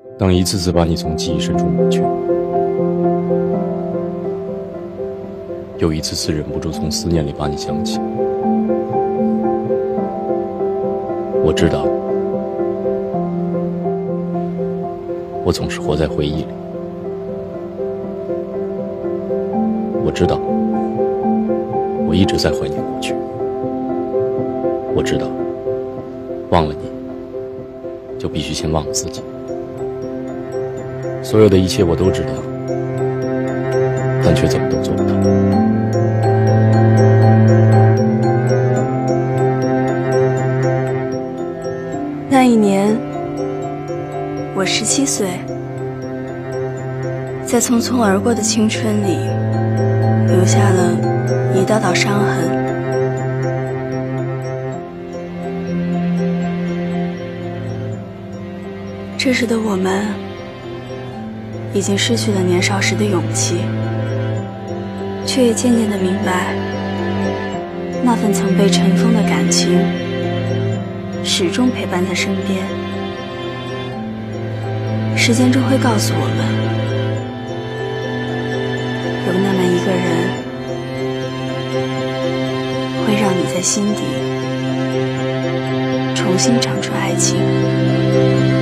当一次次把你从记忆深处抹去，又一次次忍不住从思念里把你想起。我知道，我总是活在回忆里。我知道，我一直在怀念过去。我知道，忘了你，就必须先忘了自己。所有的一切我都知道，但却怎么都做不到。 那一年，我17岁，在匆匆而过的青春里，留下了一道道伤痕。这时的我们，已经失去了年少时的勇气，却也渐渐地明白，那份曾被尘封的感情，始终陪伴在身边。时间终会告诉我们，有那么一个人，会让你在心底重新长出爱情。